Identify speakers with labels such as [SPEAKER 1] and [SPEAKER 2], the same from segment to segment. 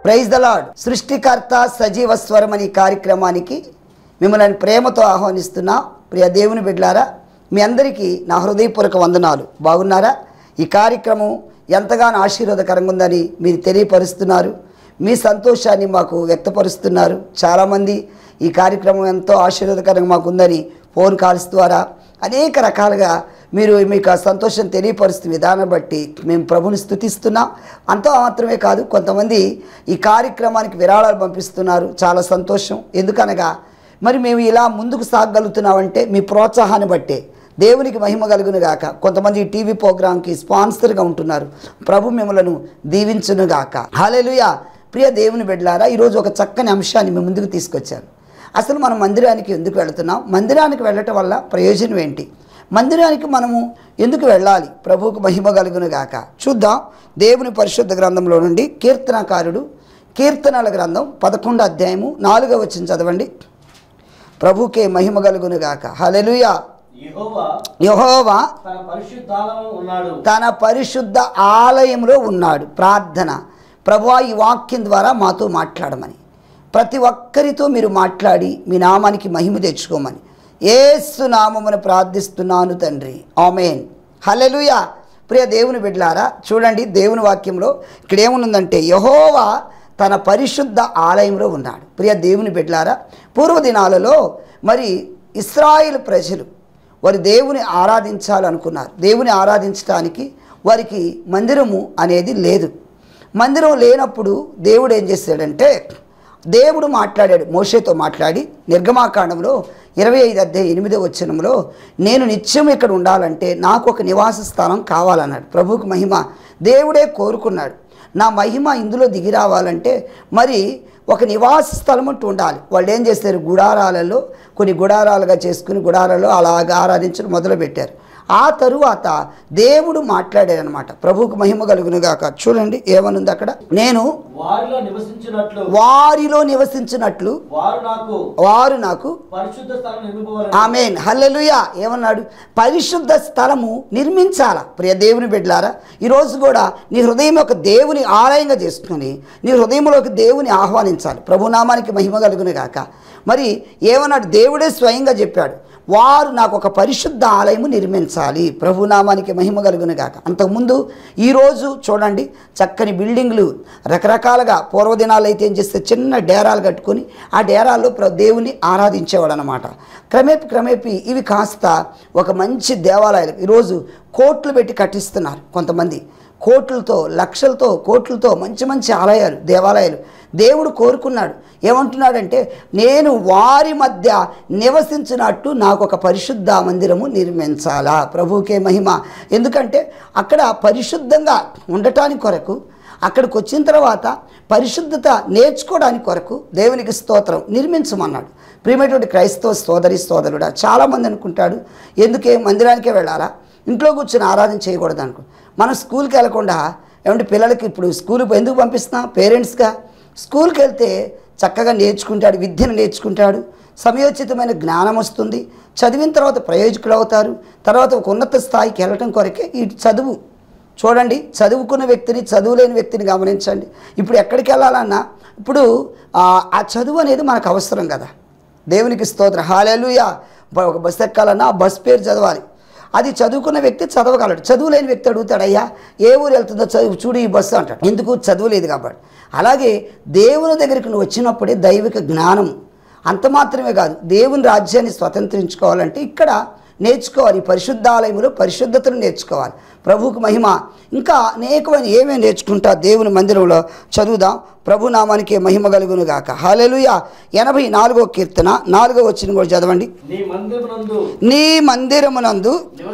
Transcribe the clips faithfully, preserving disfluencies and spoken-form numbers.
[SPEAKER 1] Praise the lord. సృష్టికర్త సజీవ స్వరం అనే కార్యక్రమానికి మిమ్మల్ని ప్రేమతో ఆహ్వానిస్తున్నా. ప్రియ దేవుని బిడ్డలారా, మీ అందరికీ నా హృదయపూర్వక వందనాలు. బాగున్నారా? ఈ కార్యక్రమం ఎంతగానో ఆశీర్వాదకరంగా ఉందని మీరు తెలియపరుస్తున్నారు. మీ సంతోషాన్ని మాకు వ్యక్తపరుస్తున్నారు. చాలామంది ఈ కార్యక్రమం ఎంతో ఆశీర్వాదకరంగా మాకు ఉందని ఫోన్ కాల్స్ ద్వారా అనేక రకాలుగా మీరు మీకు ఆ సంతోషం తెలియపరుస్తున్న విధానం బట్టి మేము ప్రభుని స్తుతిస్తున్నాం. అంత మాత్రమే కాదు, కొంతమంది ఈ కార్యక్రమానికి విరాళాలు పంపిస్తున్నారు. చాలా సంతోషం. ఎందుకనగా మరి మేము ఇలా ముందుకు సాగగలుగుతున్నామంటే మీ ప్రోత్సాహాన్ని బట్టే. దేవునికి మహిమ కలుగును గాక. కొంతమంది ఈ టీవీ ప్రోగ్రాంకి స్పాన్సర్గా ఉంటున్నారు. ప్రభు మిమ్మలను దీవించును గాక. హల్లెలూయా. ప్రియ దేవుని బిడ్డలారా, ఈరోజు ఒక చక్కని అంశాన్ని మీ ముందుకు తీసుకొచ్చాను. అసలు మనం మందిరానికి ఎందుకు వెళుతున్నాం? మందిరానికి వెళ్ళటం వల్ల ప్రయోజనం ఏంటి? మందిరానికి మనము ఎందుకు వెళ్ళాలి? ప్రభువుకు మహిమ కలుగును గాక. చూద్దాం దేవుని పరిశుద్ధ గ్రంథంలో నుండి కీర్తనకారుడు కీర్తనల గ్రంథం పదకొండు అధ్యాయము నాలుగవ వచనం చదవండి. ప్రభుకే మహిమ కలుగును గాక. హల్లెలూయా. యెహోవా తన పరిశుద్ధ ఆలయంలో ఉన్నాడు. ప్రార్థన. ప్రభువా, ఈ వాక్యం ద్వారా మాతో మాట్లాడమని, ప్రతి ఒక్కరితో మీరు మాట్లాడి మీ నామానికి మహిమ తెచ్చుకోమని యేసు నామమున ప్రార్థిస్తున్నాను తండ్రి. ఆమేన్. హల్లెలూయా. ప్రియ దేవుని బిడ్డలారా, చూడండి దేవుని వాక్యంలో ఇక్కడ ఏముందంటే యెహోవా తన పరిశుద్ధ ఆలయంలో ఉన్నాడు. ప్రియ దేవుని బిడ్డలారా, పూర్వదినాలలో మరి ఇశ్రాయేలు ప్రజలు వారి దేవుని ఆరాధించాలనుకున్నారు. దేవుని ఆరాధించడానికి వారికి మందిరము అనేది లేదు. మందిరం లేనప్పుడు దేవుడు ఏం చేశాడంటే, దేవుడు మాట్లాడాడు, మోషేతో మాట్లాడి నిర్గమాకాండంలో ఇరవై ఐదు అధ్యాయం ఎనిమిదో వచనంలో, నేను నిత్యం ఇక్కడ ఉండాలంటే నాకు ఒక నివాస స్థానం కావాలన్నాడు. ప్రభువుకు మహిమ. దేవుడే కోరుకున్నాడు, నా మహిమ ఇందులో దిగి రావాలంటే మరి ఒక నివాస స్థలం అంటూ ఉండాలి. వాళ్ళు ఏం చేస్తారు, గుడారాలలో కొన్ని గుడారాలుగా చేసుకుని గుడారాల్లో అలాగా ఆరాధించడం మొదలుపెట్టారు. ఆ తరువాత దేవుడు మాట్లాడాడు అనమాట. ప్రభువుకు మహిమ కలుగునుగాక. చూడండి ఏమనుంది అక్కడ, నేను
[SPEAKER 2] వారిలో నివసించినట్లు
[SPEAKER 1] వారిలో నివసించినట్లు
[SPEAKER 2] వారు నాకు
[SPEAKER 1] వారు నాకు
[SPEAKER 2] పరిశుద్ధ స్థలం నిర్మింపవలెను.
[SPEAKER 1] ఆమేన్. హల్లెలూయా. ఏమన్నాడు? పరిశుద్ధ స్థలము నిర్మించాల. ప్రియ దేవుని బిడ్డలారా, ఈరోజు కూడా నీ హృదయం ఒక దేవుని ఆలయంగా చేసుకుని నీ హృదయంలోకి దేవుని ఆహ్వానించాలి. ప్రభునామానికి మహిమ కలుగును గాక. మరి ఏమన్నాడు? దేవుడే స్వయంగా చెప్పాడు, వారు నాకు ఒక పరిశుద్ధ ఆలయము నిర్మించాలి. ప్రభునామానికి మహిమ కలుగును గాక. అంతకుముందు ఈరోజు చూడండి చక్కని బిల్డింగ్లు రకరకాలుగా, పూర్వదినాలు అయితే ఏం చేస్తే చిన్న డేరాలు కట్టుకొని ఆ డేరాల్లో దేవుని ఆరాధించేవాడు అనమాట. క్రమేపీ క్రమేపీ ఇవి కాస్త ఒక మంచి దేవాలయాలు ఈరోజు కోట్లు పెట్టి కట్టిస్తున్నారు. కొంతమంది కోట్లతో లక్షలతో కోట్లతో మంచి మంచి ఆలయాలు దేవాలయాలు. దేవుడు కోరుకున్నాడు, ఏమంటున్నాడంటే, నేను వారి మధ్య నివసించినట్టు నాకు ఒక పరిశుద్ధ మందిరము నిర్మించాలా. ప్రభువుకే మహిమ. ఎందుకంటే అక్కడ పరిశుద్ధంగా ఉండటానికి కొరకు, అక్కడికి వచ్చిన తర్వాత పరిశుద్ధత నేర్చుకోవడానికి కొరకు దేవునికి స్తోత్రం నిర్మించమన్నాడు. ప్రియమైనటువంటి క్రైస్తవ సోదరి సోదరుడా, చాలామంది అనుకుంటాడు, ఎందుకే మందిరానికే వెళ్ళాలా, ఇంట్లో కూర్చొని ఆరాధన చేయకూడదు అనుకో. మనం స్కూల్కి వెళ్ళకుండా ఏమంటే పిల్లలకి ఇప్పుడు స్కూల్కి ఎందుకు పంపిస్తున్నాం? పేరెంట్స్గా స్కూల్కి వెళ్తే చక్కగా నేర్చుకుంటాడు, విద్యను నేర్చుకుంటాడు, సమయోచితమైన జ్ఞానం వస్తుంది, చదివిన తర్వాత ప్రయోజకులు అవుతారు, తర్వాత ఒక ఉన్నత స్థాయికి వెళ్ళటం కొరకే ఈ చదువు. చూడండి, చదువుకున్న వ్యక్తిని చదువులేని వ్యక్తిని గమనించండి. ఇప్పుడు ఎక్కడికి వెళ్ళాలన్నా ఇప్పుడు ఆ చదువు అనేది మనకు అవసరం కదా. దేవునికి స్తోత్రం. హల్లెలూయా. ఒక బస్సు ఎక్కాలన్నా ఆ బస్ పేరు చదవాలి. అది చదువుకున్న వ్యక్తి చదవగలడు. చదువు లేని వ్యక్తి అడుగుతాడు, అయ్యా ఏ ఊరు వెళ్తుందో చదువు చూడు ఈ బస్సు అంటాడు. ఎందుకు? చదువులేదు కాబట్టి. అలాగే దేవుని దగ్గరికి నువ్వు వచ్చినప్పుడే దైవిక జ్ఞానం. అంత మాత్రమే కాదు, దేవుని రాజ్యాన్ని స్వతంత్రించుకోవాలంటే ఇక్కడ నేర్చుకోవాలి. పరిశుద్ధాలయంలో పరిశుద్ధతను నేర్చుకోవాలి. ప్రభువుకు మహిమ. ఇంకా అనేకమైన ఏమేమి నేర్చుకుంటా దేవుని మందిరంలో చదువుదాం. ప్రభు నామానికి మహిమ కలుగును గాక. హల్లెలూయా. ఎనభై నాలుగో కీర్తన నాలుగో వచనం కూడా చదవండి. నీ మందిరమునందు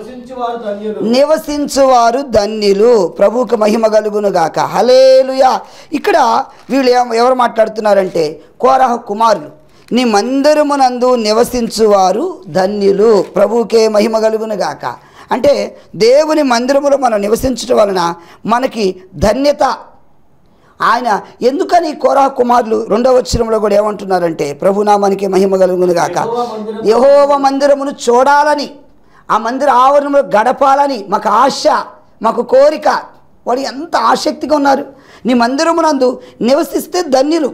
[SPEAKER 1] నివసించువారు ధన్యులు. ప్రభువుకు మహిమ కలుగును గాక. హల్లెలూయా. ఇక్కడ వీళ్ళు ఎవరు మాట్లాడుతున్నారంటే కోరహ కుమారులు. నీ మందిరమునందు నివసించువారు ధన్యులు. ప్రభువుకే మహిమ కలుగును గాక. అంటే దేవుని మందిరములో మనం నివసించడం వలన మనకి ధన్యత. ఆయన ఎందుకని కోరహ కుమారులు రెండవ వచనంలో కూడా ఏమంటున్నారంటే, ప్రభునామానికి మహిమ కలుగును గాక, యెహోవా మందిరమును చూడాలని, ఆ మందిర ఆవరణంలో గడపాలని మాకు ఆశ, మాకు కోరిక. వాడు ఎంత ఆసక్తిగా ఉన్నారు. నీ మందిరమునందు నివసిస్తే ధన్యులు.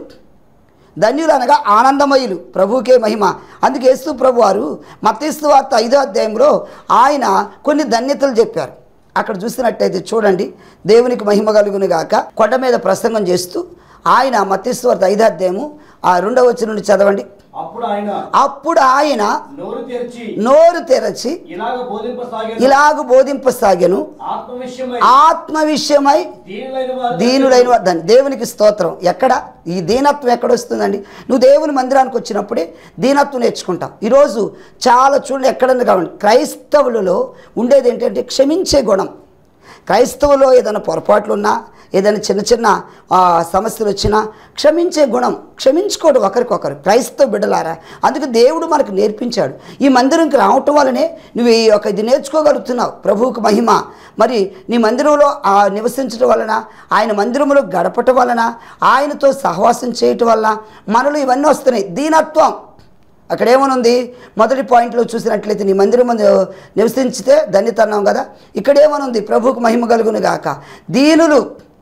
[SPEAKER 1] ధన్యులు అనగా ఆనందమయులు. ప్రభువుకే మహిమ. అందుకే యేసు ప్రభు వారు మత్తయి సువార్త ఐదో అధ్యాయంలో ఆయన కొన్ని ధన్యతలు చెప్పారు. అక్కడ చూసినట్టయితే చూడండి, దేవునికి మహిమ కలుగును గాక. కొండ మీద ప్రసంగం చేస్తూ ఆయన మత్తయి సువార్త ఐదో అధ్యాయము ఆ రెండవ వచనం నుండి చదవండి.
[SPEAKER 2] అప్పుడు ఆయన
[SPEAKER 1] అప్పుడు ఆయన
[SPEAKER 2] నోరు తెరిచి
[SPEAKER 1] నోరు తెరచి
[SPEAKER 2] ఇలాగ బోధింపసాగెను.
[SPEAKER 1] ఇలాగ బోధింపసాగెను.
[SPEAKER 2] ఆత్మ విషయమై
[SPEAKER 1] ఆత్మ విషయమై
[SPEAKER 2] దీనులైన వారు
[SPEAKER 1] దీనులైన వారు ధన్యులు. దేవునికి స్తోత్రం. ఎక్కడ ఈ దీనత్వం ఎక్కడ వస్తుందండి? నువ్వు దేవుని మందిరానికి వచ్చినప్పుడే దీనత్వం నేర్చుకుంటావు. ఈరోజు చాలా చూడండి, ఎక్కడన్నా కావండి, క్రైస్తవులలో ఉండేది ఏంటంటే క్షమించే గుణం. క్రైస్తవులో ఏదైనా పొరపాట్లు ఉన్నా, ఏదైనా చిన్న చిన్న సమస్యలు వచ్చినా క్షమించే గుణం, క్షమించుకోడు ఒకరికొకరు. క్రైస్తవ బిడ్డలారా, అందుకే దేవుడు మనకు నేర్పించాడు. ఈ మందిరంకి రావటం వల్లనే నువ్వు ఈ యొక్క ఇది నేర్చుకోగలుగుతున్నావు. ప్రభువుకు మహిమ. మరి నీ మందిరంలో ఆ నివసించడం వలన, ఆయన మందిరంలో గడపటం వలన, ఆయనతో సహవాసం చేయటం వలన మనలో ఇవన్నీ వస్తున్నాయి. దీనత్వం అక్కడ ఏమనుంది? మొదటి పాయింట్లో చూసినట్లయితే నీ మందిరం ముందు నివసించితే ధన్యత అన్నాం కదా. ఇక్కడ ఏమనుంది? ప్రభువుకు మహిమ కలుగును గాక. దీనులు,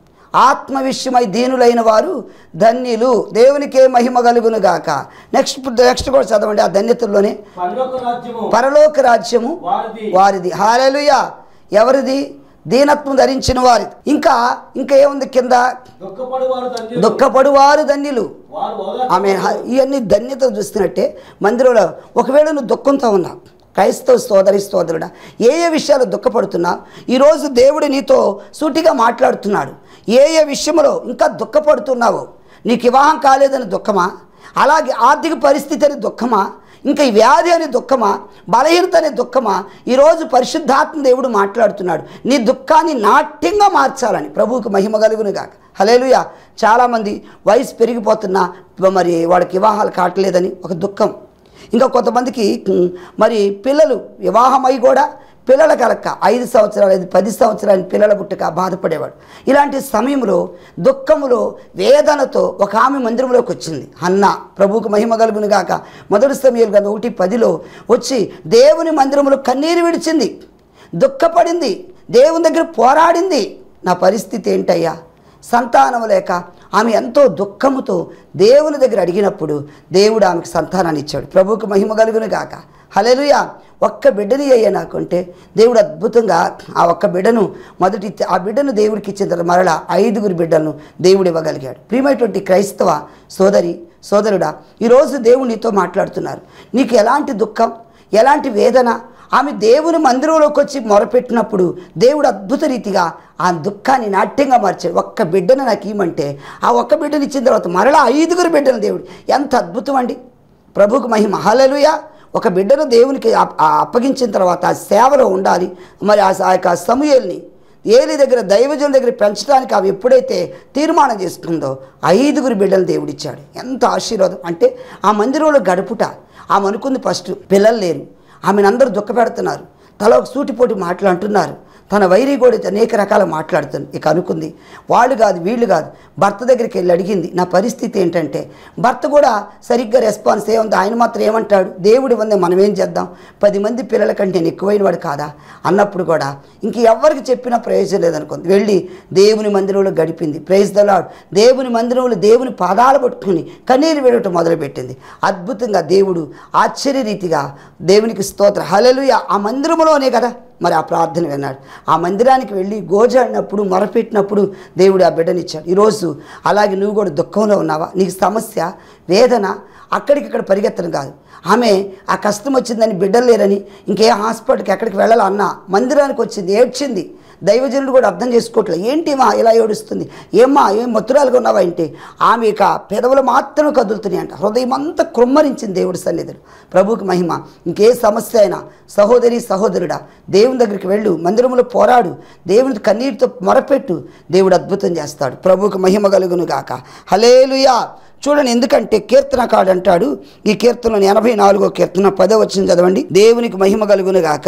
[SPEAKER 1] ఆత్మ విషయమై దీనులైన వారు ధన్యులు. దేవునికే మహిమ కలుగును గాక. నెక్స్ట్ నెక్స్ట్ కూడా చదవండి. ఆ ధన్యతల్లోనే
[SPEAKER 2] పరలోక రాజ్యము
[SPEAKER 1] పరలోక రాజ్యము
[SPEAKER 2] వారిది.
[SPEAKER 1] వారిది. హల్లెలూయా. ఎవరిది? దీనత్వం ధరించిన వారిది. ఇంకా ఇంకా ఏముంది కింద?
[SPEAKER 2] దుఃఖపడువారు ధన్యులు.
[SPEAKER 1] దుఃఖపడువారు ధన్యులు.
[SPEAKER 2] వారు ఓదార్చు
[SPEAKER 1] ఆమె ఇవన్నీ ధన్యతలు చూస్తున్నట్టే మందిరంలో ఒకవేళ నువ్వు దుఃఖంతో ఉన్నావు, క్రైస్తవ సోదరి సోదరుడా, ఏ ఏ విషయాలు దుఃఖపడుతున్నా ఈరోజు దేవుడు నీతో సూటిగా మాట్లాడుతున్నాడు. ఏ ఏ విషయంలో ఇంకా దుఃఖపడుతున్నావో, నీకు వివాహం కాలేదని దుఃఖమా, అలాగే ఆర్థిక పరిస్థితి అని దుఃఖమా, ఇంకా ఈ వ్యాధి అనే దుఃఖమా, బలహీనత అనే దుఃఖమా, ఈరోజు పరిశుద్ధాత్మ దేవుడు మాట్లాడుతున్నాడు. నీ దుఃఖాన్ని నాట్యంగా మార్చాలని. ప్రభువుకు మహిమ కలుగును గాక. హల్లెలూయా. చాలామంది వయసు పెరిగిపోతున్నా మరి వాడికి వివాహాలు కావట్లేదని ఒక దుఃఖం. ఇంకా కొంతమందికి మరి పిల్లలు వివాహమై కూడా పిల్లల కలక్క ఐదు సంవత్సరాలు ఐదు పది సంవత్సరాలు పిల్లల పుట్టక బాధపడేవాడు. ఇలాంటి సమయంలో దుఃఖములో వేదనతో ఒక ఆమె మందిరంలోకి వచ్చింది, హన్నా. ప్రభువుకు మహిమ కలుగును గాక. మొదటి సమయాలు కదా ఒకటి పదిలో వచ్చి దేవుని మందిరంలో కన్నీరు విడిచింది, దుఃఖపడింది, దేవుని దగ్గర పోరాడింది. నా పరిస్థితి ఏంటయ్యా? సంతానం లేక ఆమె ఎంతో దుఃఖముతో దేవుని దగ్గర అడిగినప్పుడు దేవుడు ఆమెకు సంతానాన్ని ఇచ్చాడు. ప్రభువుకు మహిమ కలుగును గాక. హల్లెలూయా. ఒక్క బిడ్డని అయ్యా నాకుంటే దేవుడు అద్భుతంగా ఆ ఒక్క బిడ్డను మొదటి ఆ బిడ్డను దేవుడికి ఇచ్చిన తర్వాత మరలా ఐదుగురు బిడ్డలను దేవుడు ఇవ్వగలిగాడు. ప్రియమైనటువంటి క్రైస్తవ సోదరి సోదరుడా, ఈరోజు దేవుడు నీతో మాట్లాడుతున్నారు. నీకు ఎలాంటి దుఃఖం, ఎలాంటి వేదన, ఆమె దేవుని మందిరంలోకి వచ్చి మొరపెట్టినప్పుడు దేవుడు అద్భుత రీతిగా ఆ దుఃఖాన్ని నాట్యంగా మార్చాడు. ఒక్క బిడ్డను నాకు ఇవ్వమంటే ఆ ఒక్క బిడ్డను ఇచ్చిన తర్వాత మరలా ఐదుగురు బిడ్డను దేవుడు. ఎంత అద్భుతం అండి. ప్రభువుకు మహిమ. హల్లెలూయా. ఒక బిడ్డను దేవునికి అప్పగించిన తర్వాత ఆ సేవలో ఉండాలి. మరి ఆ యొక్క సమూయేలుని ఏలి దగ్గర దైవజనుల దగ్గర పెంచడానికి అవి ఎప్పుడైతే తీర్మానం చేసుకుందో ఐదుగురు బిడ్డలు దేవుడిచ్చాడు. ఎంత ఆశీర్వాదం అంటే ఆ మందిరంలో గడుపుట. ఆమె అనుకుంది ఫస్ట్ పిల్లలు లేరు, ఆమెను అందరూ దుఃఖపెడుతున్నారు, తల ఒక సూటిపోటి మాటలు అంటున్నారు, తన వైరి కూడా అనేక రకాల మాట్లాడుతుంది. ఇక అనుకుంది వాళ్ళు కాదు వీళ్ళు కాదు, భర్త దగ్గరికి వెళ్ళి అడిగింది నా పరిస్థితి ఏంటంటే, భర్త కూడా సరిగ్గా రెస్పాన్స్ ఏముంది, ఆయన మాత్రం ఏమంటాడు, దేవుడి వందే మనం ఏం చేద్దాం, పది మంది పిల్లల కంటే నేను ఎక్కువైన వాడు కాదా అన్నప్పుడు కూడా ఇంక ఎవరికి చెప్పినా ప్రయోజనం లేదనుకుంది. వెళ్ళి దేవుని మందిరంలో గడిపింది. Praise the lord. దేవుని మందిరంలో దేవుని పాదాలు పట్టుకుని కన్నీరు వేయటం మొదలుపెట్టింది. అద్భుతంగా దేవుడు ఆశ్చర్యరీతిగా, దేవునికి స్తోత్ర హల్లెలూయా. ఆ మందిరంలోనే కదా మరి ఆ ప్రార్థన విన్నాడు. ఆ మందిరానికి వెళ్ళి గోజాడినప్పుడు మొరపెట్టినప్పుడు దేవుడు ఆ బిడ్డనిచ్చాడు. ఈరోజు అలాగే నువ్వు కూడా దుఃఖంలో ఉన్నావా, నీకు సమస్య వేదన అక్కడికిక్కడ పరిగెత్తడం కాదు. ఆమె ఆ కష్టం వచ్చిందని బిడ్డలు లేరని ఇంకే హాస్పిటల్కి ఎక్కడికి వెళ్ళాలన్నా మందిరానికి వచ్చింది, ఏడ్చింది. దైవజనుడు కూడా అర్థం చేసుకోవట్లేదు, ఏంటి మా ఇలా ఏడుస్తుంది, ఏమ్మా ఏం మత్తురాలుగా ఉన్నావా అంటే ఆమె ఇక పెదవులు మాత్రమే కదులుతున్నాయి అంట. హృదయం అంతా కృమ్మరించింది దేవుడి సన్నిధిలో. ప్రభువుకి మహిమ. ఇంకే సమస్య అయినా సహోదరి సహోదరుడా దేవుని దగ్గరికి వెళ్ళు, మందిరంలో పోరాడు, దేవుని కన్నీటితో మొరపెట్టు, దేవుడు అద్భుతం చేస్తాడు. ప్రభువుకి మహిమ కలుగును గాక. హల్లెలూయా. చూడండి, ఎందుకంటే కీర్తనకాడు అంటాడు, ఈ కీర్తనలోని ఎనభై నాలుగో కీర్తన పదో వచనం చదవండి. దేవునికి మహిమ కలుగును గాక.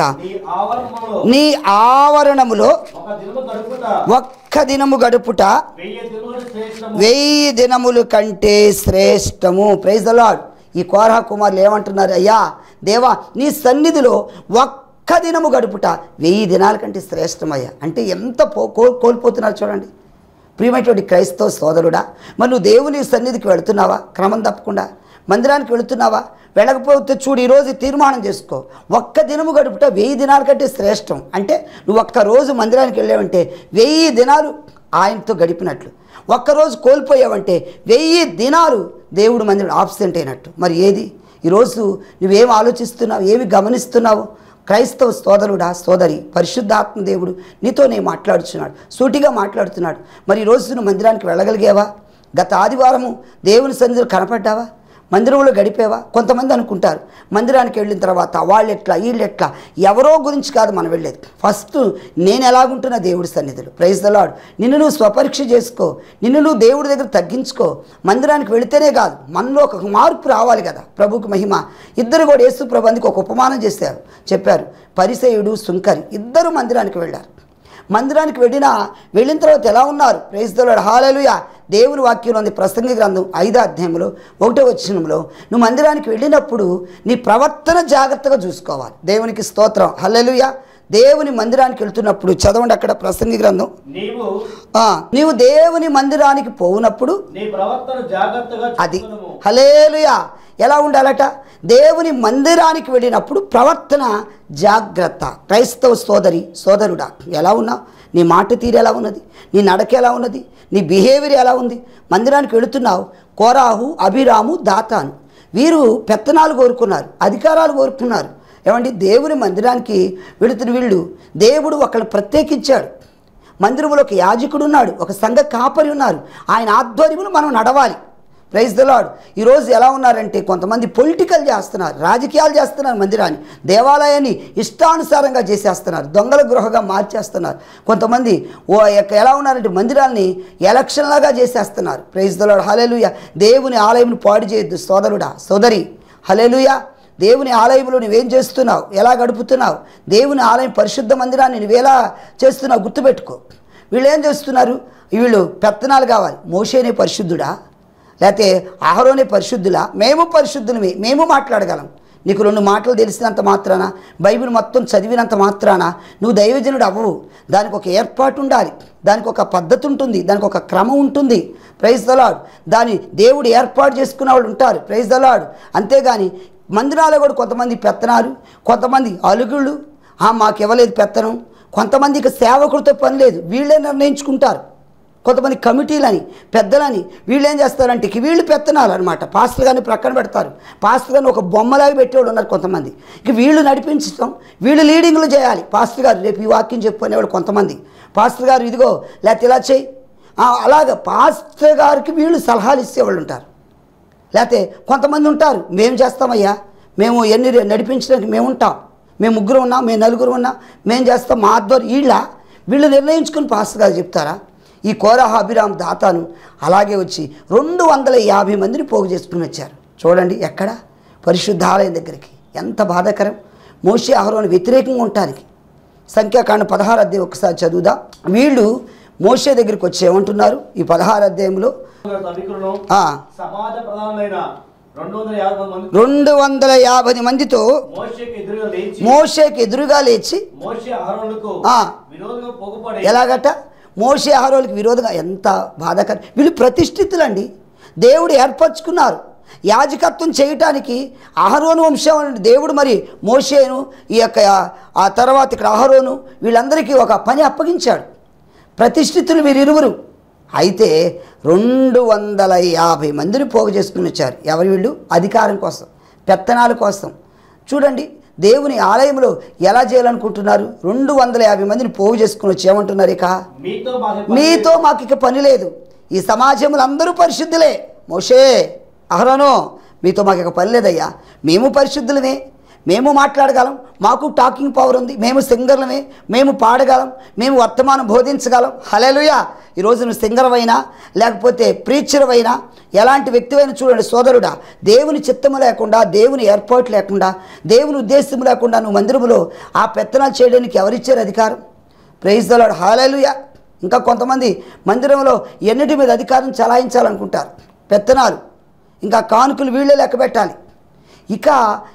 [SPEAKER 1] నీ ఆవరణములో ఒక్క దినము గడుపుట వెయ్యి దినములు కంటే శ్రేష్టము. Praise the lord. ఈ కోరహ కుమారులు ఏమంటున్నారు, అయ్యా దేవా నీ సన్నిధిలో ఒక్క దినము గడుపుట వెయ్యి దినాల కంటే శ్రేష్టమయ్యా అంటే ఎంత పో కోల్పోతున్నారు చూడండి. ప్రియమైనటువంటి క్రైస్తవ సోదరుడా, మరి నువ్వు దేవుని సన్నిధికి వెళుతున్నావా? క్రమం తప్పకుండా మందిరానికి వెళుతున్నావా? వెళ్ళకపోతే చూడు, ఈరోజు తీర్మానం చేసుకో, ఒక్క దినము గడుపుట వెయ్యి దినాల కంటే శ్రేష్టం. అంటే నువ్వు ఒక్కరోజు మందిరానికి వెళ్ళావంటే వెయ్యి దినాలు ఆయనతో గడిపినట్లు. ఒక్కరోజు కోల్పోయావంటే వెయ్యి దినాలు దేవుడు మందిరం ఆబ్సెంట్ అయినట్టు. మరి ఏది ఈరోజు నువ్వేం ఆలోచిస్తున్నావు, ఏమి గమనిస్తున్నావు? క్రైస్తవ సోదరుడా, సోదరి, పరిశుద్ధాత్మ దేవుడు నీతోనే మాట్లాడుతున్నాడు, సూటిగా మాట్లాడుతున్నాడు. మరి ఈరోజు నువ్వు మందిరానికి వెళ్ళగలిగావా? గత ఆదివారము దేవుని సన్నిధిలో కనపడ్డావా? మందిరంలో గడిపేవా? కొంతమంది అనుకుంటారు మందిరానికి వెళ్ళిన తర్వాత వాళ్ళు ఎట్లా వీళ్ళు ఎట్లా, ఎవరో గురించి కాదు మనం వెళ్ళేది. ఫస్ట్ నేను ఎలాగుంటున్నా దేవుడి సన్నిధిలో. Praise the lord. నిన్ను నువ్వు స్వపరీక్ష చేసుకో, నిన్ను నువ్వు దేవుడి దగ్గర తగ్గించుకో. మందిరానికి వెళితేనే కాదు, మనలో ఒక మార్పు రావాలి కదా. ప్రభుకు మహిమ. ఇద్దరు కూడా యేసు ప్రభు అందుకు ఒక ఉపమానం చేశారు, చెప్పారు. పరిసయ్యుడు, సుంకరి ఇద్దరు మందిరానికి వెళ్ళారు. మందిరానికి వెళ్ళినా వెళ్ళిన తర్వాత ఎలా ఉన్నారు? Praise the lord. హల్లెలూయా. దేవుని వాక్యంలో ఉంది, ప్రసంగి గ్రంథం ఐదో అధ్యాయంలో ఒకటో వచనంలో, నువ్వు మందిరానికి వెళ్ళినప్పుడు నీ ప్రవర్తన జాగ్రత్తగా చూసుకోవాలి. దేవునికి స్తోత్రం. హల్లెలూయా. దేవుని మందిరానికి వెళ్తున్నప్పుడు చదవండి అక్కడ ప్రసంగి గ్రంథం.
[SPEAKER 2] నీవు
[SPEAKER 1] నీవు దేవుని మందిరానికి పోవునప్పుడు
[SPEAKER 2] నీ ప్రవర్తన జాగ్రత్తగా
[SPEAKER 1] అది. హల్లెలూయా. ఎలా ఉండాలట? దేవుని మందిరానికి వెళ్ళినప్పుడు ప్రవర్తన జాగ్రత్త. క్రైస్తవ సోదరి, సోదరుడా, ఎలా ఉన్నావు? నీ మాట తీరు ఎలా ఉన్నది? నీ నడక ఎలా ఉన్నది? నీ బిహేవియర్ ఎలా ఉంది? మందిరానికి వెళుతున్నావు. కోరాహు, అభిరాము, దాతాను వీరు పెత్తనాలు కోరుకున్నారు, అధికారాలు కోరుకున్నారు. ఏమండి, దేవుని మందిరానికి వెళుతున్న వీళ్ళు దేవుడు ఒకళ్ళు ప్రత్యేకించాడు. మందిరంలో ఒక యాజకుడు ఉన్నాడు, ఒక సంఘ కాపరి ఉన్నారు. ఆయన ఆధ్వర్యంలో మనం నడవాలి. Praise the lord. ఈరోజు ఎలా ఉన్నారంటే కొంతమంది పొలిటికల్ చేస్తున్నారు, రాజకీయాలు చేస్తున్నారు, మందిరాన్ని దేవాలయాన్ని ఇష్టానుసారంగా చేసేస్తున్నారు, దొంగల గృహగా మార్చేస్తున్నారు. కొంతమంది ఓ ఎలా ఉన్నారంటే మందిరాన్ని ఎలక్షన్లాగా చేసేస్తున్నారు. Praise the lord. హల్లెలూయా. దేవుని ఆలయంను పాడు చేయొద్దు సోదరుడా, సోదరి. హల్లెలూయా. దేవుని ఆలయంలో నువ్వేం చేస్తున్నావు? ఎలా గడుపుతున్నావు? దేవుని ఆలయం పరిశుద్ధ మందిరాన్ని నువ్వేలా చేస్తున్నావు? గుర్తుపెట్టుకో. వీళ్ళు ఏం చేస్తున్నారు? వీళ్ళు పెత్తనాలు కావాలి. మోషేనే పరిశుద్ధుడా, లేకపోతే అహరోనే పరిశుద్ధులా? మేము పరిశుద్ధులమే, మేము మాట్లాడగలం. నీకు రెండు మాటలు తెలిసినంత మాత్రాన, బైబిల్ మొత్తం చదివినంత మాత్రాన నువ్వు దైవజనుడు అవ్వవు. దానికి ఒక ఏర్పాటు ఉండాలి, దానికి ఒక పద్ధతి ఉంటుంది, దానికి ఒక క్రమం ఉంటుంది. Praise the lord. దాన్ని దేవుడు ఏర్పాటు చేసుకున్న వాళ్ళు ఉంటారు. Praise the lord. అంతేగాని మందిరాలు కూడా కొంతమంది పెత్తనాలు, కొంతమంది అలుగుళ్ళు, మాకు ఇవ్వలేదు పెత్తనం. కొంతమందికి సేవకుడితో పని లేదు, వీళ్ళే నిర్ణయించుకుంటారు. కొంతమంది కమిటీలని, పెద్దలని వీళ్ళు ఏం చేస్తారంటే వీళ్ళు పెత్తనాలు అనమాట. పాస్టర్ గారిని ప్రక్కన పెడతారు, పాస్టర్ గారిని ఒక బొమ్మలాగా పెట్టేవాళ్ళు ఉన్నారు కొంతమంది. ఇక వీళ్ళు నడిపించడం, వీళ్ళు లీడింగ్లు చేయాలి. పాస్టర్ గారు రేపు ఈ వాక్యం చెప్పుకునేవాళ్ళు కొంతమంది. పాస్టర్ గారు ఇదిగో లేకపోతే ఇలా చేయి, అలాగ పాస్టర్ గారికి వీళ్ళు సలహాలు ఇచ్చేవాళ్ళు ఉంటారు. లేకపోతే కొంతమంది ఉంటారు, మేము చేస్తామయ్యా, మేము ఎన్ని నడిపించడానికి మేము ఉంటాం, మేము ముగ్గురు ఉన్నాం, మేము నలుగురు ఉన్నాం, మేము చేస్తాం, మా ఆధ్వర్యం. వీళ్ళ వీళ్ళు నిర్ణయించుకుని పాస్టర్ గారు చెప్తారా? ఈ కోరాహు, అభిరామ్, దాతాను అలాగే వచ్చి రెండు వందల యాభై మందిని పోగు చేసుకుని వచ్చారు. చూడండి ఎక్కడ? పరిశుద్ధాలయం దగ్గరికి. ఎంత బాధాకరం. మోషే, అహరోను వ్యతిరేకంగా ఉండటానికి. సంఖ్యాకాండం పదహారు అధ్యాయం ఒకసారి చదువుదా. వీళ్ళు మోషే దగ్గరికి వచ్చి ఏమంటున్నారు? ఈ పదహారు అధ్యాయంలో రెండు వందల యాభై మందితో మోషేకి ఎదురుగా లేచి ఎలాగట? మోషే అహరోనులకు విరోధంగా. ఎంత బాధాకరం. వీళ్ళు ప్రతిష్ఠితులండి, దేవుడు ఏర్పరచుకున్నారు యాజకత్వం చేయటానికి. అహరోను వంశం దేవుడు మరి మోషేను, ఈ యొక్క ఆ తర్వాత ఇక్కడ అహరోను వీళ్ళందరికీ ఒక పని అప్పగించాడు. ప్రతిష్ఠితులు వీరిరువురు. అయితే రెండు వందల యాభై మందిని పోగు చేసుకుని వచ్చారు. ఎవరు వీళ్ళు? అధికారం కోసం, పెత్తనాల కోసం. చూడండి దేవుని ఆలయంలో ఎలా చేయాలనుకుంటున్నారు? రెండు వందల యాభై మందిని పోగు చేసుకుని వచ్చి ఏమంటున్నారు? ఇక మీతో మాకు ఇక పని లేదు, ఈ సమాజంలో అందరూ పరిశుద్ధులే. మోషే, అహరోను, మీతో మాకు ఇక పని లేదయ్యా, మేము పరిశుద్ధులమే, మేము మాట్లాడగలం, మాకు టాకింగ్ పవర్ ఉంది, మేము సింగర్లమే, మేము పాడగలం, మేము వర్తమానం బోధించగలం. హల్లెలూయా. ఈరోజు నువ్వు సింగర్వైనా లేకపోతే ప్రీచర్వైనా ఎలాంటి వ్యక్తివైనా చూడండి సోదరుడా, దేవుని చిత్తము లేకుండా, దేవుని ఏర్పాటు లేకుండా, దేవుని ఉద్దేశం లేకుండా నువ్వు మందిరంలో ఆ పెత్తనాలు చేయడానికి ఎవరిచ్చారు అధికారం? Praise the lord. హల్లెలూయా. ఇంకా కొంతమంది మందిరంలో ఎన్నిటి మీద అధికారం చలాయించాలనుకుంటారు, పెత్తనాలు. ఇంకా కానుకలు వీళ్ళే లెక్క పెట్టాలి. ఇక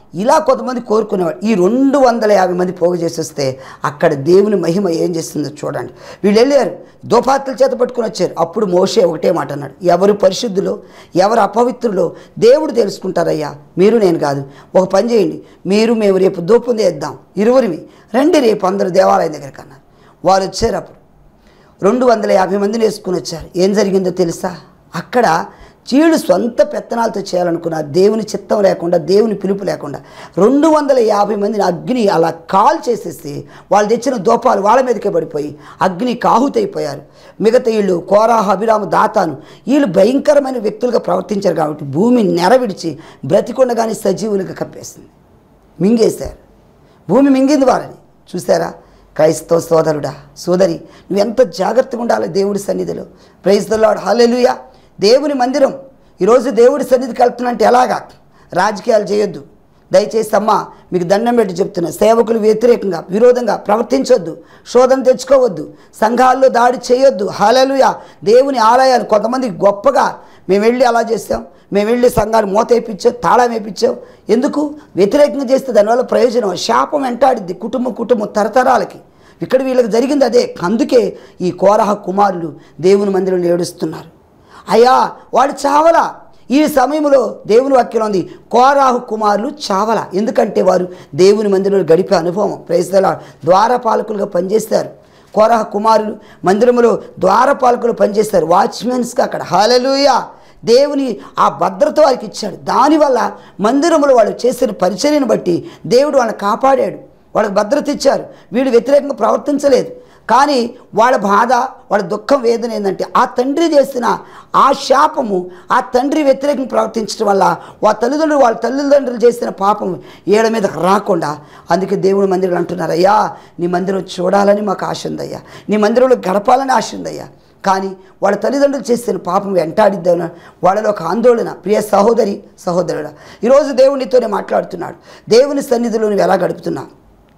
[SPEAKER 1] ఇలా కొంతమంది కోరుకునేవాడు. ఈ రెండు వందల యాభై మంది పోగు చేసేస్తే అక్కడ దేవుని మహిమ ఏం చేస్తుందో చూడండి. వీళ్ళు వెళ్ళారు, దోపాత్రల చేత పట్టుకుని వచ్చారు. అప్పుడు మోషే ఒకటే మాట అన్నాడు, ఎవరు పరిశుద్ధులో ఎవరు అపవిత్రులో దేవుడు తెలుసుకుంటారయ్యా, మీరు నేను కాదు. ఒక పని చేయండి, మీరు మేము రేపు దూపం చేద్దాం, ఇరువురివి రండి రేపు అందరూ దేవాలయం దగ్గరికి అన్నారు. వారు వచ్చారు. అప్పుడు రెండు వందల యాభై మందిని వేసుకుని వచ్చారు. ఏం జరిగిందో తెలుసా? అక్కడ చీడు సొంత పెత్తనాలతో చేయాలనుకున్నారు. దేవుని చిత్తం లేకుండా, దేవుని పిలుపు లేకుండా రెండు వందల యాభై మందిని అగ్ని అలా కాల్ చేసేసి వాళ్ళు తెచ్చిన దోపాలు వాళ్ళ మీదకే పడిపోయి అగ్ని కాహుతైపోయారు. మిగతా వీళ్ళు కోరాహ, అభిరాము, దాతాను వీళ్ళు భయంకరమైన వ్యక్తులుగా ప్రవర్తించారు కాబట్టి భూమి నెరవిడిచి బ్రతికొండగానే సజీవులుగా కప్పేసింది, మింగేశారు. భూమి మింగింది వారని చూసారా? క్రైస్తవ సోదరుడా, సోదరి, నువ్వెంత జాగ్రత్తగా ఉండాలి దేవుడి సన్నిధిలో. Praise the lord, hallelujah. దేవుని మందిరం ఈరోజు దేవుడి సన్నిధికి వెళ్తున్నంటే ఎలాగా? రాజకీయాలు చేయొద్దు దయచేసి. అమ్మ మీకు దండం పెట్టి చెప్తున్నా, సేవకులు వ్యతిరేకంగా విరోధంగా ప్రవర్తించొద్దు, శోధన తెచ్చుకోవద్దు, సంఘాల్లో దాడి చేయొద్దు. హల్లెలూయా. దేవుని ఆలయాలు కొంతమంది గొప్పగా మేము వెళ్ళి అలా చేస్తాం, మేము వెళ్ళి సంఘాలు మూత వేయించాం, తాళం వేయించాం. ఎందుకు? వ్యతిరేకంగా చేస్తే దానివల్ల ప్రయోజనం, శాపం వెంటాడిద్ది కుటుంబం కుటుంబం తరతరాలకి. ఇక్కడ వీళ్ళకి జరిగింది అదే. అందుకే ఈ కోరహ కుమారులు దేవుని మందిరంలో ఏడుస్తున్నారు, అయ్యా వాడు చావలా. ఈ సమయంలో దేవుని వాక్యం ఉంది, కోరాహు కుమారులు చావల. ఎందుకంటే వారు దేవుని మందిరంలో గడిపే అనుభవం. Praise the lord. ద్వారపాలకులుగా పనిచేస్తారు కోరాహు కుమారులు. మందిరంలో ద్వారపాలకులు పనిచేస్తారు, వాచ్మెన్స్గా అక్కడ. హల్లెలూయా. దేవుని ఆ భద్రత వారికి ఇచ్చాడు. దానివల్ల మందిరంలో వాళ్ళు చేసిన పరిచర్యను బట్టి దేవుడు వాళ్ళని కాపాడాడు, వాళ్ళకి భద్రత ఇచ్చారు. వీళ్ళు వ్యతిరేకంగా ప్రవర్తించలేదు. కానీ వాళ్ళ బాధ, వాళ్ళ దుఃఖం, వేదన ఏంటంటే ఆ తండ్రి చేసిన ఆ శాపము, ఆ తండ్రి వ్యతిరేకంగా ప్రవర్తించడం వల్ల వాళ్ళ తల్లిదండ్రులు వాళ్ళ తల్లిదండ్రులు చేసిన పాపం ఏడ మీద రాకుండా. అందుకే దేవుని మందిరం అంటున్నారు, అయ్యా నీ మందిరం చూడాలని మాకు ఆశ ఉందయ్యా, నీ మందిరంలో గడపాలని ఆశ ఉందయ్యా. కానీ వాళ్ళ తల్లిదండ్రులు చేసిన పాపం వెంటాడిద్దాం వాళ్ళలో ఒక ఆందోళన. ప్రియ సహోదరి సహోదరుడా, ఈరోజు దేవునితోనే మాట్లాడుతున్నాడు. దేవుని సన్నిధిలో నువ్వు ఎలా గడుపుతున్నావు?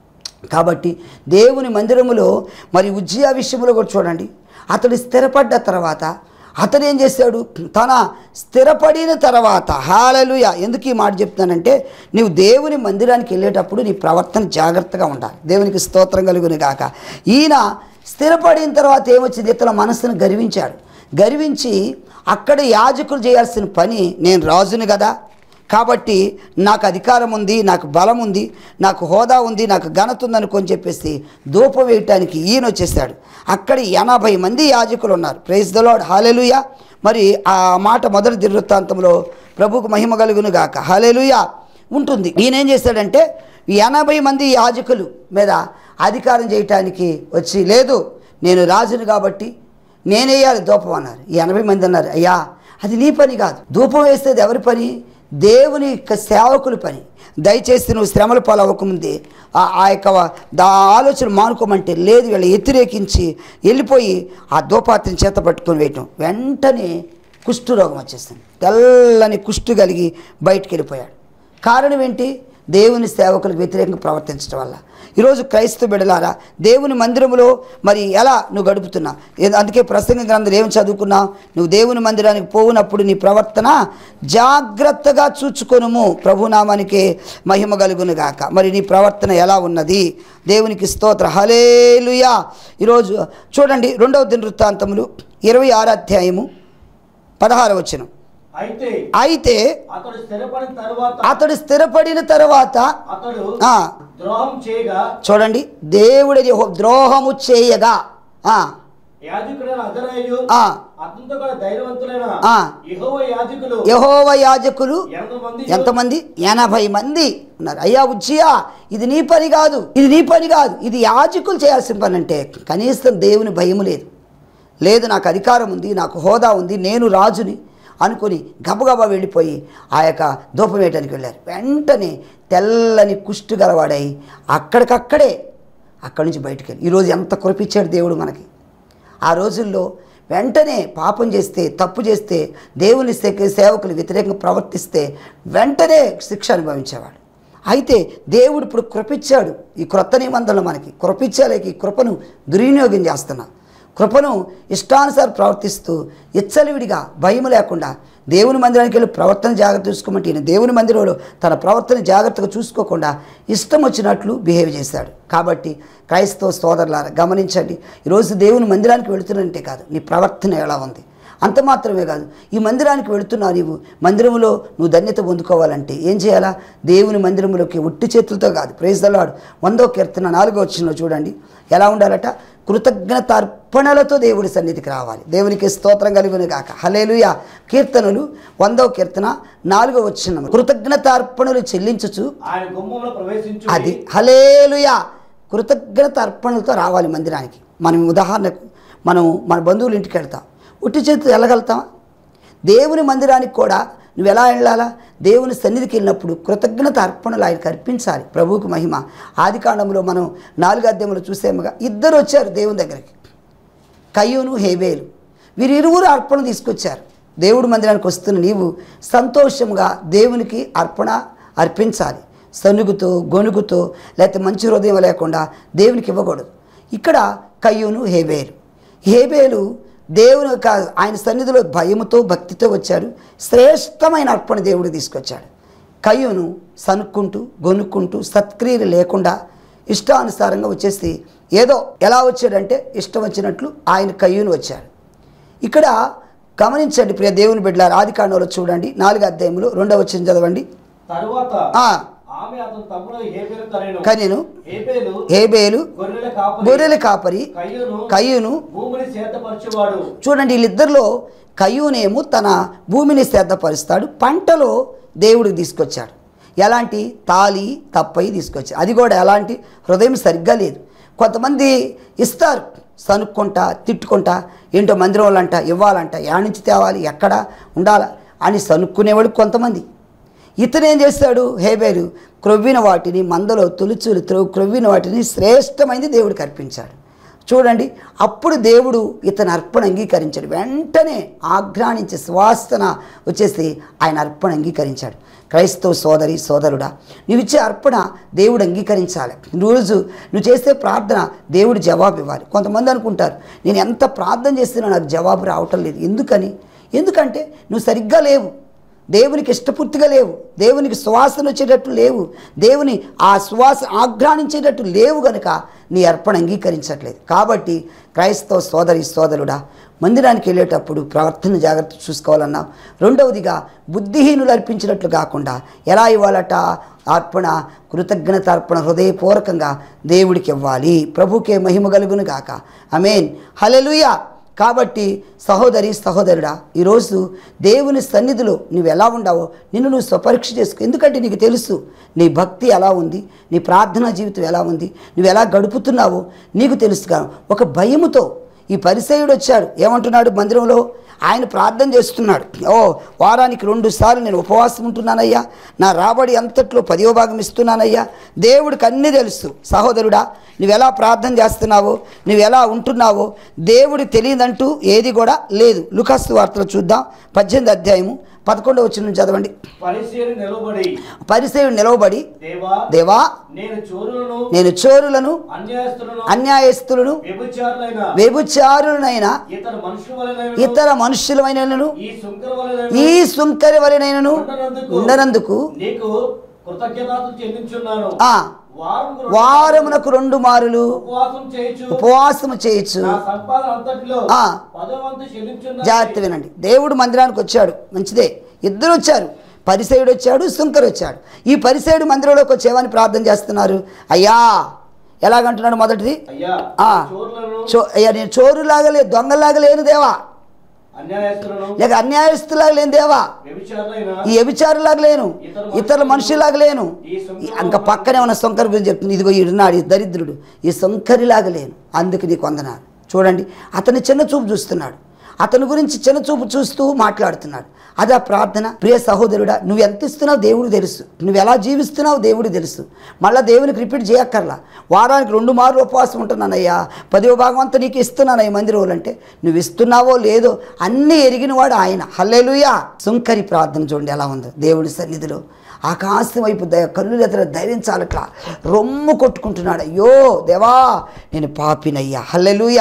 [SPEAKER 1] కాబట్టి దేవుని మందిరములో మరి ఉజ్జియా విషయంలో కూడా చూడండి, అతడు స్థిరపడ్డ తర్వాత అతను ఏం చేశాడు? తన స్థిరపడిన తర్వాత, హల్లెలూయా. ఎందుకు ఈ మాట చెప్తానంటే, నీవు దేవుని మందిరానికి వెళ్ళేటప్పుడు నీ ప్రవర్తన జాగ్రత్తగా ఉండాలి. దేవునికి స్తోత్రం కలుగును గాక. ఈయన స్థిరపడిన తర్వాత ఏమొచ్చింది? ఇతల మనస్సును గర్వించాడు. గర్వించి అక్కడ యాజకులు చేయాల్సిన పని, నేను రాజుని కదా కాబట్టి నాకు అధికారం ఉంది, నాకు బలం ఉంది, నాకు హోదా ఉంది, నాకు ఘనత ఉందనుకొని చెప్పేసి ధూపం వేయటానికి ఈయన వచ్చేసాడు. అక్కడ ఎనభై మంది యాజకులు ఉన్నారు. Praise the lord, hallelujah. మరి ఆ మాట మొదటి దినవృత్తాంతంలో ప్రభువుకు మహిమ కలుగును గాక, హల్లెలూయా ఉంటుంది. ఈయన ఏం చేశాడంటే ఎనభై మంది యాజకులు మీద అధికారం చేయటానికి వచ్చి, లేదు నేను రాజుని కాబట్టి నేనేయాలి ధూపం అన్నారు. ఈ ఎనభై మంది అన్నారు, అయ్యా అది నీ పని కాదు, ధూపం వేసేది ఎవరి పని? దేవుని యొక్క సేవకుల పని. దయచేసి నువ్వు శ్రమల పాలు అవ్వకముందే ఆ యొక్క దా ఆలోచన మానుకోమంటే, లేదు వీళ్ళు వ్యతిరేకించి వెళ్ళిపోయి ఆ ధూపాత్రిని చేత పట్టుకొని వేయటం. వెంటనే కుష్ఠరోగం వచ్చేసింది. తెల్లని కుష్టు కలిగి బయటికి వెళ్ళిపోయాడు. కారణం ఏంటి? దేవుని సేవకులకు వ్యతిరేకంగా ప్రవర్తించడం వల్ల. ఈరోజు క్రైస్తవ బిడ్డలారా, దేవుని మందిరంలో మరి ఎలా నువ్వు గడుపుతున్నా? అందుకే ప్రసంగ గ్రంథం ఏమి చదువుకున్నావు? నువ్వు దేవుని మందిరానికి పోవునప్పుడు నీ ప్రవర్తన జాగ్రత్తగా చూచుకొనుము, ప్రభునామానికి మహిమ కలుగును గాక. మరి నీ ప్రవర్తన ఎలా ఉన్నది? దేవునికి స్తోత్ర, హల్లెలూయా. ఈరోజు చూడండి, రెండవ దినవృత్తాంతములు ఇరవై ఆరో అధ్యాయము పదహారవ వచనం.
[SPEAKER 2] అయితే
[SPEAKER 1] అయితే
[SPEAKER 2] అతడు స్థిరపడిన తరువాత
[SPEAKER 1] అతడు స్థిరపడిన తర్వాత
[SPEAKER 2] అతడు
[SPEAKER 1] ఆ
[SPEAKER 2] ద్రోహం చేయగా,
[SPEAKER 1] చూడండి, దేవుడి ద్రోహము చేయగా ఆ
[SPEAKER 2] యాజకుడైన అజరయు
[SPEAKER 1] ఆ
[SPEAKER 2] అతనితో కూడా ధైర్యవంతులైన
[SPEAKER 1] ఆ
[SPEAKER 2] యెహోవా యాజకులు
[SPEAKER 1] యెహోవా యాజకులు
[SPEAKER 2] ఎంతమంది
[SPEAKER 1] ఎంతమంది? ఎనభై మంది ఉన్నారు. అయ్యా ఉజ్జియా, ఇది నీ పని కాదు, ఇది నీ పని కాదు, ఇది యాజకులు చేయాల్సిన పని. అంటే కనీసం దేవుని భయము లేదు. లేదు నాకు అధికారం ఉంది, నాకు హోదా ఉంది, నేను రాజుని అనుకుని గబగబా వెళ్ళిపోయి ఆ యొక్క ధూపం వేయటానికి వెళ్ళారు. వెంటనే తెల్లని కుష్టు గలవాడై అక్కడికక్కడే అక్కడి నుంచి బయటికి వెళ్ళి, ఈరోజు ఎంత కృపించాడు దేవుడు మనకి. ఆ రోజుల్లో వెంటనే పాపం చేస్తే, తప్పు చేస్తే, దేవుని సేవకులు వ్యతిరేకంగా ప్రవర్తిస్తే వెంటనే శిక్ష అనుభవించేవాడు. అయితే దేవుడు ఇప్పుడు కృపించాడు. ఈ క్రొత్త నిబంధనలు మనకి కృపించలేక ఈ కృపను దుర్వినియోగం చేస్తున్నా. కృపను ఇష్టానుసారం ప్రవర్తిస్తూ ఇచ్చలివిడిగా భయం లేకుండా దేవుని మందిరానికి వెళ్ళి ప్రవర్తన జాగ్రత్త చూసుకోమంటే ఈయన దేవుని మందిరంలో తన ప్రవర్తన జాగ్రత్తగా చూసుకోకుండా ఇష్టం వచ్చినట్లు బిహేవ్ చేశాడు. కాబట్టి క్రైస్తవ సోదరులారా గమనించండి, ఈరోజు దేవుని మందిరానికి వెళుతున్నంటే కాదు, నీ ప్రవర్తన ఎలా ఉంది. అంత మాత్రమే కాదు, ఈ మందిరానికి వెళుతున్నావు, నీవు మందిరంలో నువ్వు ధన్యత పొందుకోవాలంటే ఏం చేయాలా? దేవుని మందిరంలోకి ఒట్టి చేతులతో కాదు. Praise the lord. వందో కీర్తన నాలుగో వచనంలో చూడండి ఎలా ఉండాలట. కృతజ్ఞత అర్పణలతో దేవుడి సన్నిధికి రావాలి. దేవునికి స్తోత్రం కలుగును గాక. హల్లెలూయా. కీర్తనలు వందో కీర్తన నాలుగో వచనం, కృతజ్ఞత అర్పణలు చెల్లించుచు
[SPEAKER 2] ఆయన గుమ్మములో ప్రవేశించు.
[SPEAKER 1] అది హల్లెలూయా. కృతజ్ఞత అర్పణలతో రావాలి మందిరానికి. మనం ఉదాహరణకు మనం మన బంధువుల ఇంటికి వెళ్తాం, ఉట్టి చేతితో వెళ్ళగలుగుతామా? దేవుని మందిరానికి కూడా నువ్వు ఎలా వెళ్ళాలా? దేవుని సన్నిధికి వెళ్ళినప్పుడు కృతజ్ఞత అర్పణలు ఆయనకు అర్పించాలి. ప్రభువుకు మహిమ. ఆది కాండంలో మనం నాలుగు అధ్యాయంలో చూసేముగా ఇద్దరు వచ్చారు దేవుని దగ్గరికి, కయ్యూను హేబేలు. వీరిరువురు అర్పణ తీసుకొచ్చారు. దేవుడి మందిరానికి వస్తున్న నీవు సంతోషంగా దేవునికి అర్పణ అర్పించాలి. సనుగుతో గొనుగుతో లేకపోతే మంచి హృదయం లేకుండా దేవునికి ఇవ్వకూడదు. ఇక్కడ కయ్యూను హేబేలు. హేబేలు దేవుని యొక్క ఆయన సన్నిధిలో భయముతో భక్తితో వచ్చాడు. శ్రేష్టమైన అర్పణ దేవుడు తీసుకొచ్చాడు. కయ్యూను సనుక్కుంటూ గొనుక్కుంటూ సత్క్రియలు లేకుండా ఇష్టానుసారంగా వచ్చేసి ఏదో ఎలా వచ్చాడంటే ఇష్టం వచ్చినట్లు ఆయన కయ్యూను వచ్చాడు. ఇక్కడ గమనించండి ప్రియ దేవుని బిడ్డలారా, ఆది కాండంలో చూడండి నాలుగు అధ్యాయములు రెండవ వచనం చదవండి.
[SPEAKER 2] తరువాత
[SPEAKER 1] ఆ
[SPEAKER 2] ఆమె అతని తమ్ముడు హేబేలు కనెను.
[SPEAKER 1] కనెను.
[SPEAKER 2] హేబేలు
[SPEAKER 1] హేబేలు
[SPEAKER 2] గొర్రెల కాపరి,
[SPEAKER 1] గొర్రెల కాపరి,
[SPEAKER 2] కయ్యూను
[SPEAKER 1] కయ్యూను.
[SPEAKER 2] భూమిని సేదపరచువాడు.
[SPEAKER 1] చూడండి వీళ్ళిద్దరిలో కయ్యూనేమో తన భూమిని సేదపరుస్తాడు, పంటలో దేవుడికి తీసుకొచ్చాడు. ఎలాంటి తాలి తప్పయి తీసుకొచ్చాడు. అది కూడా ఎలాంటి హృదయం సరిగ్గా లేదు. కొంతమంది ఇస్తారు సనుక్కుంటా తిట్టుకుంటా, ఏంటో మందిరం వాళ్ళంట ఇవ్వాలంట, యాడ్ నుంచి తేవాలి, ఎక్కడ ఉండాలా అని సనుక్కునేవాడు కొంతమంది. ఇతనేం చేస్తాడు? హేబేలు క్రొవ్విన వాటిని మందలో తొలుచులు క్రొవ్విన వాటిని శ్రేష్టమైనది దేవుడికి అర్పించాడు. చూడండి, అప్పుడు దేవుడు ఇతని అర్పణ అంగీకరించాడు. వెంటనే ఆఘ్రానించి సువాసన వచ్చేసి ఆయన అర్పణ అంగీకరించాడు. క్రైస్తవ సోదరి సోదరుడా, నువ్వు ఇచ్చే అర్పణ దేవుడు అంగీకరించాలి. రోజు నువ్వు చేసే ప్రార్థన దేవుడు జవాబు ఇవ్వాలి. కొంతమంది అనుకుంటారు, నేను ఎంత ప్రార్థన చేస్తున్నా నాకు జవాబు రావటం లేదు. ఎందుకని? ఎందుకంటే నువ్వు సరిగ్గా లేవు, దేవునికి ఇష్టపూర్తిగా లేవు, దేవునికి సువాసన వచ్చేటట్టు లేవు, దేవుని ఆ సువాస ఆఘ్రానించేటట్టు లేవు గనుక నీ అర్పణ అంగీకరించట్లేదు. కాబట్టి క్రైస్తవ సోదరి సోదరుడా, మందిరానికి వెళ్ళేటప్పుడు ప్రవర్తన జాగ్రత్త చూసుకోవాలన్నా. రెండవదిగా బుద్ధిహీనులు అర్పించినట్లు కాకుండా ఎలా ఇవ్వాలట? అర్పణ కృతజ్ఞత అర్పణ హృదయపూర్వకంగా దేవుడికి ఇవ్వాలి. ప్రభుకే మహిమ కలుగును గాక. ఆమేన్. హల్లెలూయా. కాబట్టి సహోదరి సహోదరుడా, ఈరోజు దేవుని సన్నిధిలో నువ్వు ఎలా ఉండవో నిన్ను నువ్వు స్వపరీక్ష చేసుకో. ఎందుకంటే నీకు తెలుసు నీ భక్తి ఎలా ఉంది, నీ ప్రార్థనా జీవితం ఎలా ఉంది, నువ్వు ఎలా గడుపుతున్నావో నీకు తెలుసుగా. ఒక భయముతో ఈ పరిసయ్యుడు వచ్చాడు. ఏమంటున్నాడు? మందిరంలో ఆయన ప్రార్థన చేస్తున్నాడు. ఓ వారానికి రెండు సార్లు నేను ఉపవాసం ఉంటున్నానయ్యా, నా రాబడి అంతట్లో పదివ భాగం ఇస్తున్నానయ్యా. దేవుడికి అన్నీ తెలుసు. సహోదరుడా, నువ్వు ఎలా ప్రార్థన చేస్తున్నావో, నువ్వు ఎలా ఉంటున్నావో దేవుడికి తెలియదంటూ ఏది కూడా లేదు. లూకాసు వార్తలు చూద్దాం, పద్దెనిమిది అధ్యాయము పదకొండవ వచనం చదవండి.
[SPEAKER 2] పరిసయ్యుడు నిలవబడి
[SPEAKER 1] పరిసయ్యుడు నిలవబడి
[SPEAKER 2] దేవా
[SPEAKER 1] దేవా
[SPEAKER 2] నేను చోరులను
[SPEAKER 1] నేను చోరులను
[SPEAKER 2] అన్యాయస్తులను
[SPEAKER 1] అన్యాయస్తులను
[SPEAKER 2] వ్యభిచారులైన
[SPEAKER 1] వ్యభిచారులనైన
[SPEAKER 2] ఇతర మనుషుల వలెనైనను
[SPEAKER 1] ఇతర మనుష్యులమైనను
[SPEAKER 2] ఈ సుంకర వలెనైనను
[SPEAKER 1] ఈ సుంకరి వలెనైనను ఉండనందుకు
[SPEAKER 2] నీకు కృతజ్ఞతలు చెల్లించున్నాను.
[SPEAKER 1] ఆ
[SPEAKER 2] వారముకు
[SPEAKER 1] వారమునకు రెండు మారులు
[SPEAKER 2] ఉపవాసం చేయుచు
[SPEAKER 1] ఉపవాసము చేయొచ్చు.
[SPEAKER 2] నా సంపాదన అంతటిలో
[SPEAKER 1] ఆ
[SPEAKER 2] పదవంతు చెల్లించున్నాను.
[SPEAKER 1] జాగ్రత్త వినండి. దేవుడు మందిరానికి వచ్చాడు, మంచిదే. ఇద్దరు వచ్చారు, పరిసయుడు వచ్చాడు, సుంకరు వచ్చాడు. ఈ పరిసయుడు మందిరంలోకి వచ్చేవని ప్రార్థన చేస్తున్నారు. అయ్యా ఎలాగంటున్నాడు? మొదటిది,
[SPEAKER 2] అయ్యా
[SPEAKER 1] ఆ
[SPEAKER 2] చోరులను
[SPEAKER 1] చో అయ్యా నేను చోరులాగా లేదు, దొంగలాగా లేను దేవా,
[SPEAKER 2] అన్యాయస్తులను
[SPEAKER 1] లేక అన్యాయస్తులాగా లేను దేవా,
[SPEAKER 2] వ్యభిచారులైన
[SPEAKER 1] ఈ వ్యభిచారులాగా లేను, ఇతరుల మనుషులాగా లేను. ఇంకా పక్కనే ఉన్న సొంకరి గురించి చెప్తుంది. ఇదిగో ఈడున్నాడు ఈ దరిద్రుడు, ఈ సొంకరిలాగా లేను, అందుకు నీకు వందనాలు. చూడండి, అతని చిన్న చూపు చూస్తున్నాడు, అతని గురించి చిన్న చూపు చూస్తూ మాట్లాడుతున్నాడు. అదే ప్రార్థన. ప్రియ సహోదరుడా, నువ్వు ఎంత ఇస్తున్నావు దేవుడు తెలుసు, నువ్వు ఎలా జీవిస్తున్నావు దేవుడు తెలుసు. మళ్ళీ దేవునికి రిపీట్ చేయక్కర్లా. వారానికి రెండు మార్లు ఉపవాసం ఉంటున్నానయ్యా, పదివ భాగం అంతా నీకు ఇస్తున్నానయ్యా మందిరంలో అంటే నువ్వు ఇస్తున్నావో లేదో అన్నీ ఎరిగినవాడు ఆయన. హల్లెలూయా. సుంకరి ప్రార్థన చూడండి ఎలా ఉందో దేవుడి సన్నిధిలో. ఆకాశం వైపు దయ కళ్ళు ఎదుర ధైర్యించాలట్లా రొమ్ము కొట్టుకుంటున్నాడు. అయ్యో దేవా నేను పాపినయ్యా. హల్లెలూయా.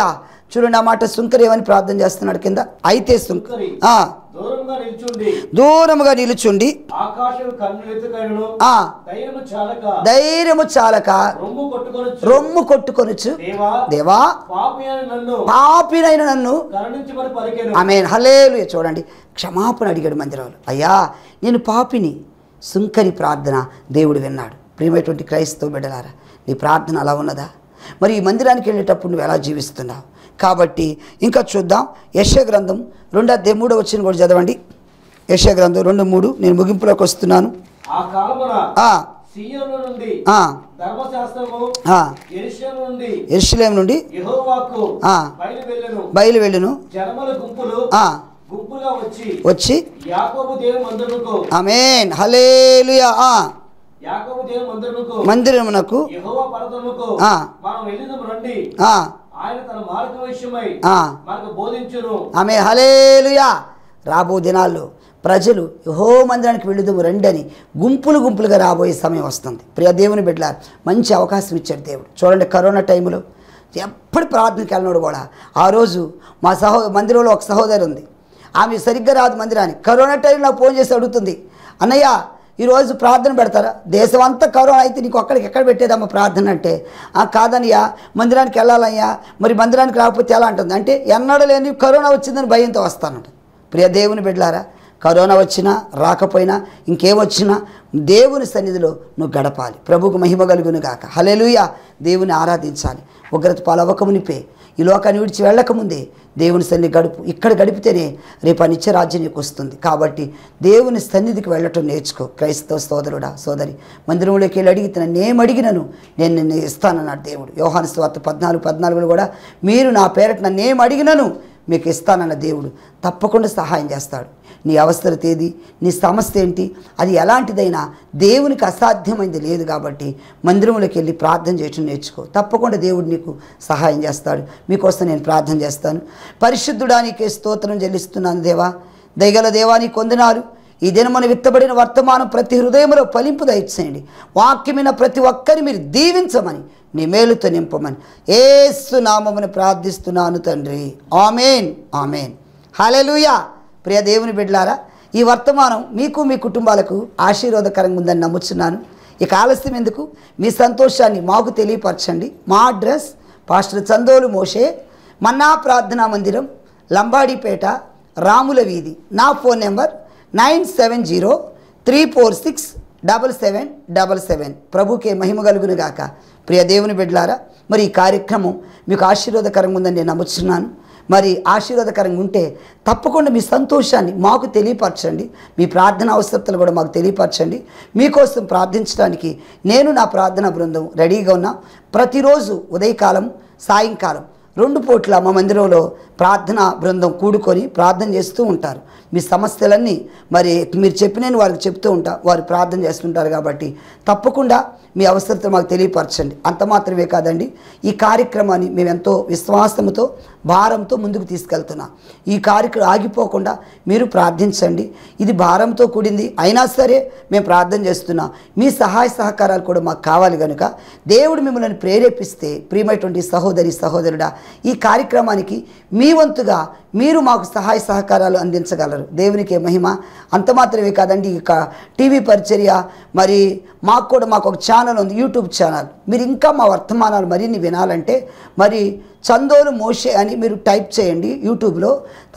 [SPEAKER 1] చూడండి ఆ మాట. సుంకరి ఏమని ప్రార్థన చేస్తున్నాడు కింద. అయితే సుంకరి ఆ
[SPEAKER 2] దూరంగా నిల్చుండి
[SPEAKER 1] దూరముగా నిలుచుండి
[SPEAKER 2] ఆకాశము కన్నులెత్తుకైనను
[SPEAKER 1] ఆ
[SPEAKER 2] ధైర్యము చాలక
[SPEAKER 1] ధైర్యము చాలక
[SPEAKER 2] రొమ్ము కొట్టుకొనుచు
[SPEAKER 1] రొమ్ము కొట్టుకొనుచు
[SPEAKER 2] దేవా
[SPEAKER 1] దేవా
[SPEAKER 2] పాపి అయిన నన్ను
[SPEAKER 1] పాపినైన నన్ను
[SPEAKER 2] కరుణించమని పలికెను.
[SPEAKER 1] ఆమేన్. హల్లెలూయా. చూడండి క్షమాపణ అడిగాడు మందిరంలో. అయ్యా నేను పాపిని. సుంకరి ప్రార్థన దేవుడు విన్నాడు. ప్రియమైనటువంటి క్రైస్తవ బిడ్డలారా, నీ ప్రార్థన అలా ఉన్నదా? మరి ఈ మందిరానికి వెళ్ళేటప్పుడు నువ్వు ఎలా జీవిస్తున్నావు? కాబట్టి ఇంకా చూద్దాం. యెషయా గ్రంథం రెండు అధ్యాయం మూడో వచనం కూడా చదవండి. యెషయా గ్రంథం రెండు మూడు. నేను ముగింపులోకి వస్తున్నాను.
[SPEAKER 2] ఆ కాలమున
[SPEAKER 1] ఆ
[SPEAKER 2] సీయోను నుండి
[SPEAKER 1] ఆ
[SPEAKER 2] ధర్మశాస్త్రము
[SPEAKER 1] ఆ
[SPEAKER 2] యెరూషలేము నుండి
[SPEAKER 1] యెరూషలేము నుండి
[SPEAKER 2] యెహోవాకు
[SPEAKER 1] ఆ
[SPEAKER 2] బయలు వెళ్ళెను.
[SPEAKER 1] బయలు వెళ్ళును.
[SPEAKER 2] జనముల గుంపులు
[SPEAKER 1] ఆ
[SPEAKER 2] గుంపుగా వచ్చి
[SPEAKER 1] వచ్చి
[SPEAKER 2] యాకోబు దేవుని మందిరముకు
[SPEAKER 1] ఆమేన్. హల్లెలూయా. ఆ
[SPEAKER 2] యాకోబు దేవుని మందిరముకు
[SPEAKER 1] మందిరమునకు
[SPEAKER 2] యెహోవా పర్వతముకు
[SPEAKER 1] ఆ
[SPEAKER 2] మనం వెళ్ళిదము రండి.
[SPEAKER 1] ఆ
[SPEAKER 2] ఆయన తన మార్గం విషయమై
[SPEAKER 1] ఆ
[SPEAKER 2] మనకు బోధించును.
[SPEAKER 1] ఆమె హల్లెలూయా. రాబో దినాల్లో ప్రజలు యెహోవా మందిరానికి వెళ్ళుదుము రండి అని గుంపులు గుంపులుగా రాబోయే సమయం వస్తుంది. ప్రియ దేవుని బిడ్డలారా, మంచి అవకాశం ఇచ్చాడు దేవుడు. చూడండి, కరోనా టైంలో ఎప్పుడు ప్రార్థనకి వెళ్ళినాడు కూడా. ఆ రోజు మా సహో మందిరంలో ఒక సహోదరి ఉంది. ఆమె సరిగ్గా రాదు మందిరానికి. కరోనా టైంలో నాకు ఫోన్ చేసి అడుగుతుంది, అన్నయ్య ఈరోజు ప్రార్థన పెడతారా? దేశం అంతా కరోనా అయితే నీకు అక్కడికి ఎక్కడ పెట్టేదమ్మా ప్రార్థన అంటే, కాదనయ్యా మందిరానికి వెళ్ళాలయ్యా, మరి మందిరానికి రాకపోతే ఎలా అంటుంది అంటే, ఎన్నడూ లేని కరోనా వచ్చిందని భయంతో వస్తానంట. ప్రియ దేవుని బిడ్డలారా, కరోనా వచ్చినా రాకపోయినా ఇంకేమొచ్చినా దేవుని సన్నిధిలో నువ్వు గడపాలి. ప్రభువుకు మహిమ కలుగును గాక. హల్లెలూయా. దేవుని ఆరాధించాలి. ఉగ్రత పాలవ్వకమునిపే, ఈ లోకాన్ని విడిచి వెళ్ళకముందే దేవుని సన్నిధి గడుపు. ఇక్కడ గడిపితేనే రేపు ఆ నిత్యరాజ్యం నీకు వస్తుంది. కాబట్టి దేవుని సన్నిధికి వెళ్ళటం నేర్చుకో. క్రైస్తవ సోదరుడా సోదరి, మందిరంలోకి వెళ్ళి అడిగితే నన్ను అడిగినను నేను నిన్ను ఇస్తానన్నాడు దేవుడు. యోహాను సువార్త పద్నాలుగు పద్నాలుగులో కూడా మీరు నా పేరట నన్ను ఏం అడిగినను మీకు ఇస్తానన్న దేవుడు తప్పకుండా సహాయం చేస్తాడు. నీ అవసరత ఏది, నీ సమస్య ఏంటి, అది ఎలాంటిదైనా దేవునికి అసాధ్యమైంది లేదు. కాబట్టి మందిరంలోకి వెళ్ళి ప్రార్థన చేయటం నేర్చుకో. తప్పకుండా దేవుడు నీకు సహాయం చేస్తాడు. మీకోసం నేను ప్రార్థన చేస్తాను. పరిశుద్ధుడా నీకే స్తోత్రం చెల్లిస్తున్నాను దేవా. దయగల దేవా నీ కొందనాలు. ఈ దినమున విత్తబడిన వర్తమానం ప్రతి హృదయంలో ఫలింపు దయచేయండి. వాక్యమైన ప్రతి ఒక్కరిని మీరు దీవించమని, నీ మేలుతో నింపమని యేసు నామమున ప్రార్థిస్తున్నాను తండ్రి. ఆమేన్ ఆమేన్. హల్లెలూయా. ప్రియ దేవుని బిడ్డలారా, ఈ వర్తమానం మీకు మీ కుటుంబాలకు ఆశీర్వాదకరంగా ఉందని నమ్ముచున్నాను. ఇక ఆలస్యం ఎందుకు, మీ సంతోషాన్ని మాకు తెలియపరచండి. మా అడ్రస్ పాస్టర్ చందోలు మోషే, మన్నా ప్రార్థనా మందిరం, లంబాడిపేట, రాముల వీధి. నా phone number nine seven zero three four six double seven double seven. ప్రభుకే మహిమ కలుగును గాక. ప్రియ దేవుని బిడ్డలారా, మరి ఈ కార్యక్రమం మీకు ఆశీర్వాదకరంగా ఉందని నేను నమ్ముతున్నాను. మరి ఆశీర్వాదకరంగా ఉంటే తప్పకుండా మీ సంతోషాన్ని మాకు తెలియపరచండి. మీ ప్రార్థన అవసరతలు కూడా మాకు తెలియపరచండి. మీకోసం ప్రార్థించడానికి నేను నా ప్రార్థనా బృందం రెడీగా ఉన్నా. ప్రతిరోజు ఉదయకాలం సాయంకాలం రెండు పూట్ల మా మందిరంలో ప్రార్థనా బృందం కూడుకొని ప్రార్థన చేస్తూ ఉంటారు. మీ సమస్యలన్నీ మరి మీరు చెప్పినని వారికి చెప్తూ ఉంటా, వారు ప్రార్థన చేస్తుంటారు. కాబట్టి తప్పకుండా మీ అవసరత మాకు తెలియపరచండి. అంత మాత్రమే కాదండి, ఈ కార్యక్రమాన్ని మేము ఎంతో విశ్వాసంతో భారంతో ముందుకు తీసుకెళ్తున్నాం. ఈ కార్యక్రమం ఆగిపోకుండా మీరు ప్రార్థించండి. ఇది భారంతో కూడింది అయినా సరే మేము ప్రార్థన చేస్తున్నాం. మీ సహాయ సహకారాలు కూడా మాకు కావాలి కనుక దేవుడు మిమ్మల్ని ప్రేరేపిస్తే, ప్రియమైనటువంటి సహోదరి సహోదరుడా, ఈ కార్యక్రమానికి మీ వంతుగా మీరు మాకు సహాయ సహకారాలు అందించగలరు. దేవునికే మహిమ. అంత మాత్రమే కాదండి, ఇక టీవీ పరిచర్య, మరి మాకు కూడా మాకు ఒక ఛానల్ ఉంది, యూట్యూబ్ ఛానల్. మీరు ఇంకా మా వర్తమానాలు మరిన్ని వినాలంటే మరి చందోలు మోషే అని మీరు టైప్ చేయండి యూట్యూబ్లో.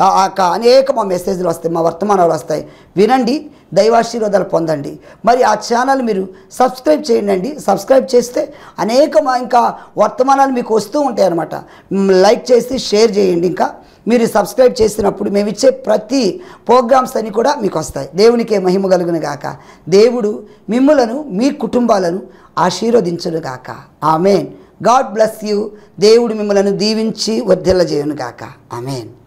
[SPEAKER 1] అనేక మా మెసేజ్లు వస్తాయి, మా వర్తమానాలు వస్తాయి. వినండి, దైవాశీర్వాదాలు పొందండి. మరి ఆ ఛానల్ మీరు సబ్స్క్రైబ్ చేయండి. సబ్స్క్రైబ్ చేస్తే అనేక మా ఇంకా వర్తమానాలు మీకు వస్తూ ఉంటాయి అన్నమాట. లైక్ చేసి షేర్ చేయండి. ఇంకా మీరు సబ్స్క్రైబ్ చేసినప్పుడు మేము ఇచ్చే ప్రతి ప్రోగ్రామ్స్ అన్నీ కూడా మీకు వస్తాయి. దేవునికే మహిమ కలుగును గాక. దేవుడు మిమ్ములను మీ కుటుంబాలను ఆశీర్వదించును గాక. ఆమేన్. God bless you. దేవుడు మిమ్మలను దీవించి వర్ధిల్లజేయును గాక. ఆమేన్.